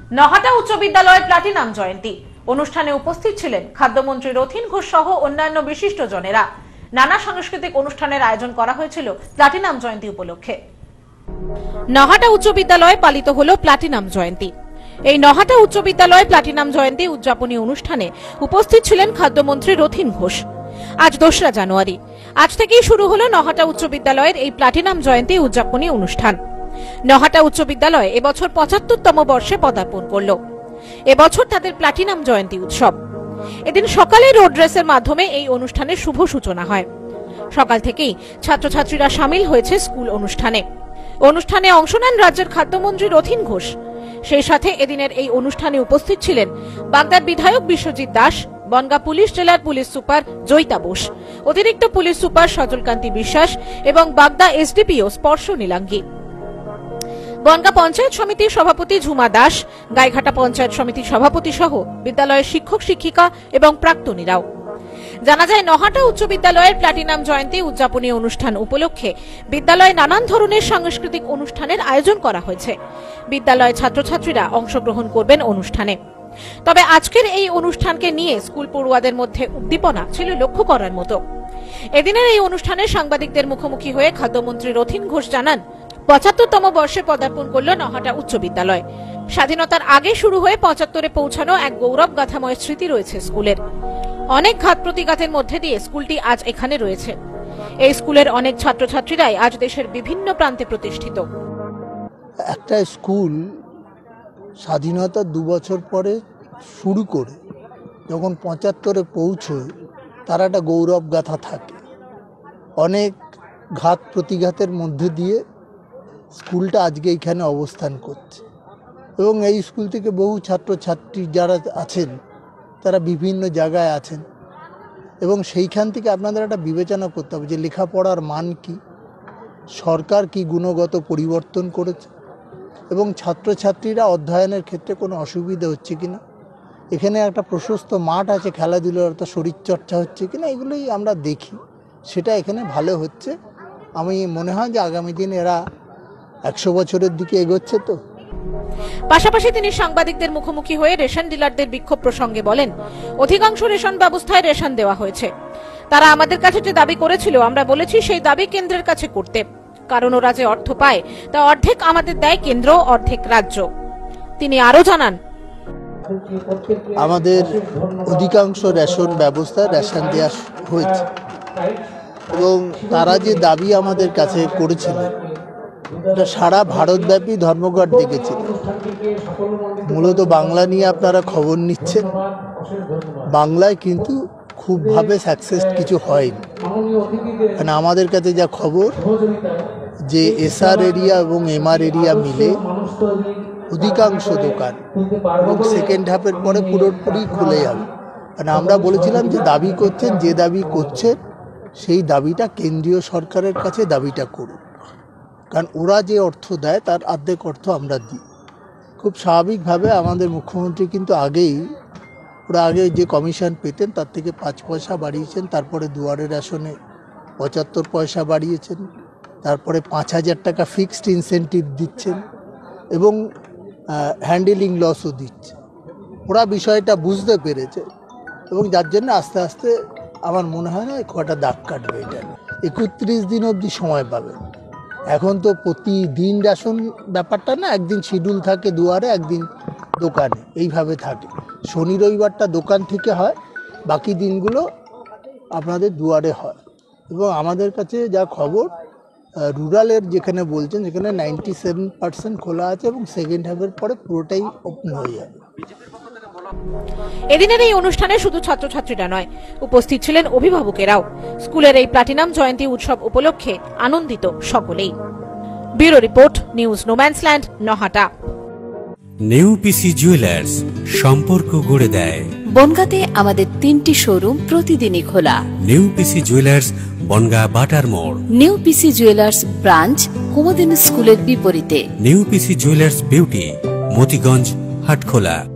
নহাটা উচ্চ বিদ্যালয়ের প্লাটিনাম জয়ন্তী অনুষ্ঠানে উপস্থিত ছিলেন খাদ্যমন্ত্রী রথীন ঘোষ সহ অন্যান্য বিশিষ্টজনেরা। নানা সাংস্কৃতিক অনুষ্ঠানের আয়োজন করা হয়েছিল প্লাটিনাম জয়ন্তী উপলক্ষে। নহাটা উচ্চ বিদ্যালয়ে পালিত হল প্লাটিনাম জয়ন্তী। এই নহাটা উচ্চ বিদ্যালয়ে প্লাটিনাম জয়ন্তী উদযাপনী অনুষ্ঠানে উপস্থিত ছিলেন খাদ্যমন্ত্রী রথীন ঘোষ। আজ 2রা জানুয়ারি, আজ থেকেই শুরু হলো নহাটা উচ্চ বিদ্যালয়ের এই প্লাটিনাম জয়ন্তী উদযাপনী অনুষ্ঠান। নহাটা উচ্চ বিদ্যালয় এবছর 75তম বর্ষে পদার্পণ করল। এবছর তাদের প্লাটিনাম জয়ন্তী উৎসব। এদিন সকালে রোড রেসের মাধ্যমে এই অনুষ্ঠানের শুভ সূচনা হয়। সকাল থেকেই ছাত্রছাত্রীরা সামিল হয়েছে স্কুল অনুষ্ঠানে। অনুষ্ঠানে অংশ নেন রাজ্যের খাদ্যমন্ত্রী রথীন ঘোষ। সেই সাথে এদিনের এই অনুষ্ঠানে উপস্থিত ছিলেন বাগদার বিধায়ক বিশ্বজিৎ দাস, বনগাঁ পুলিশ জেলার পুলিশ সুপার জয়িতা বোস, অতিরিক্ত পুলিশ সুপার সজলকান্তি বিশ্বাস এবং বাগদা এসডিপিও স্পর্শ নীলাঙ্গী। বনগাঁ পঞ্চায়েত সমিতির সভাপতি ঝুমা দাস, গাইঘাটা পঞ্চায়েত সমিতির সভাপতি সহ বিদ্যালয়ের শিক্ষক শিক্ষিকা এবং প্রাক্তনীরাও। জানা যায়, নহাটা উচ্চ বিদ্যালয়ের প্লাটিনাম জয়ন্তী উদযাপনী অনুষ্ঠান উপলক্ষে বিদ্যালয়ে নানান ধরনের সাংস্কৃতিক অনুষ্ঠানের আয়োজন করা হয়েছে। বিদ্যালয়ের ছাত্রছাত্রীরা অংশগ্রহণ করবেন অনুষ্ঠানে। তবে আজকের এই অনুষ্ঠানকে নিয়ে স্কুল পড়ুয়াদের মধ্যে উদ্দীপনা ছিল লক্ষ্য করার মতো। এদিনের এই অনুষ্ঠানে সাংবাদিকদের মুখোমুখি হয়ে খাদ্যমন্ত্রী রথীন ঘোষ জানান, 75তম বর্ষে পদার্পণ করল নহাটা উচ্চ বিদ্যালয়। স্বাধীনতার আগে শুরু হয়ে 75-এ পৌঁছানো এক গৌরব গাথাময় স্মৃতি রয়েছে স্কুলের। অনেক ঘাত প্রতিঘাতের মধ্যে দিয়ে স্কুলটি আজ এখানে রয়েছে। এই স্কুলের অনেক ছাত্রছাত্রীরাই আজ দেশের বিভিন্ন প্রান্তে প্রতিষ্ঠিত। একটা স্কুল স্বাধীনতার 2 বছর পরে শুরু করে যখন 75-এ পৌঁছয়, তার একটা গৌরব গাথা থাকে। অনেক ঘাত প্রতিঘাতের মধ্যে দিয়ে স্কুলটা আজকে এখানে অবস্থান করছে এবং এই স্কুল থেকে বহু ছাত্রছাত্রী যারা আছেন তারা বিভিন্ন জায়গায় আছেন এবং সেইখান থেকে আপনাদের একটা বিবেচনা করতে হবে যে লেখাপড়ার মান কি, সরকার কি গুণগত পরিবর্তন করেছে এবং ছাত্রছাত্রীরা অধ্যয়নের ক্ষেত্রে কোনো অসুবিধা হচ্ছে কিনা, এখানে একটা প্রশস্ত মাঠ আছে, খেলাধুলার একটা শরীরচর্চা হচ্ছে কিনা, এগুলোই আমরা দেখি। সেটা এখানে ভালো হচ্ছে। আমি মনে হয় যে আগামী দিন এরা 100 বছরের দিকে এগোচ্ছে। তো পাশাপাশি তিনি সাংবাদিকদের মুখোমুখি হয়ে রেশন ডিলারদের বিক্ষোভ প্রসঙ্গে বলেন, অধিকাংশ রেশন ব্যবস্থায় রেশন দেওয়া হয়েছে। তারা আমাদের কাছে যে দাবি করেছিল, আমরা বলেছি সেই দাবি কেন্দ্রের কাছে করতে, কারণ ওরা যে অর্থ পায় তা অর্ধেক আমাদের দেয় কেন্দ্র, অর্ধেক রাজ্য। তিনি আরো জানান, আমাদের অধিকাংশ রেশন ব্যবস্থায় রেশন দেওয়া হয়েছে এবং তারা যে দাবি আমাদের কাছে করেছিলেন এটা সারা ভারতব্যাপী ধর্মঘট ডেকেছিল। মূলত বাংলা নিয়ে আপনারা খবর নিচ্ছেন, বাংলায় কিন্তু খুবভাবে সাকসেস কিছু হয়নি। মানে আমাদের কাছে যা খবর যে এসআর এরিয়া এবং এমআর এরিয়া মিলে অধিকাংশ দোকান এবং সেকেন্ড হাফের পরে পুরোপুরি খুলে যাবে। মানে আমরা বলেছিলাম যে দাবি করছেন, যে দাবি করছেন সেই দাবিটা কেন্দ্রীয় সরকারের কাছে দাবিটা করুন, কারণ ওরা যে অর্থ দেয় তার অর্ধেক অর্থ আমরা দিই। খুব স্বাভাবিকভাবে আমাদের মুখ্যমন্ত্রী কিন্তু ওরা আগে যে কমিশন পেতেন তার থেকে 5 পয়সা বাড়িয়েছেন, তারপরে দুয়ারে রেশনে 75 পয়সা বাড়িয়েছেন, তারপরে 5000 টাকা ফিক্সড ইনসেন্টিভ দিচ্ছেন এবং হ্যান্ডেলিং লসও দিচ্ছে। ওরা বিষয়টা বুঝতে পেরেছে এবং যার জন্য আস্তে আস্তে আমার মনে হয় না কটা দাগ কাটবে। এটা 31 দিন অবধি সময় পাবেন। এখন তো প্রতিদিন রেশন ব্যাপারটা না, একদিন শিডিউল থাকে দুয়ারে, একদিন দোকানে, এইভাবে থাকে। শনি রবিবারটা দোকান থেকে হয়, বাকি দিনগুলো আপনাদের দুয়ারে হয়। এবং আমাদের কাছে যা খবর, রুরালের যেখানে বলছেন সেখানে 97% খোলা আছে এবং সেকেন্ড হাফের পরে পুরোটাই ওপেন হয়ে যাবে। এদিনের এই অনুষ্ঠানে শুধু ছাত্রছাত্রীরা নয়, উপস্থিত ছিলেন অভিভাবকেরাও। স্কুলের এই প্লাটিনাম জয়ন্তী উৎসব উপলক্ষে আনন্দিত সকলেই। Bureau report, news no man's land, Nahata. New PC jewellers, সম্পর্ক গড়ে দেয়। বনগাঁতে আমাদের 3টি শোরুম প্রতিদিনই খোলা। নিউ পিসি জুয়েলার্স, বনগাঁ বাটার মোড়। New PC jewellers branch, Kumudini স্কুলের বিপরীতে। New PC jewellers beauty, Motiganj, Hatkhola.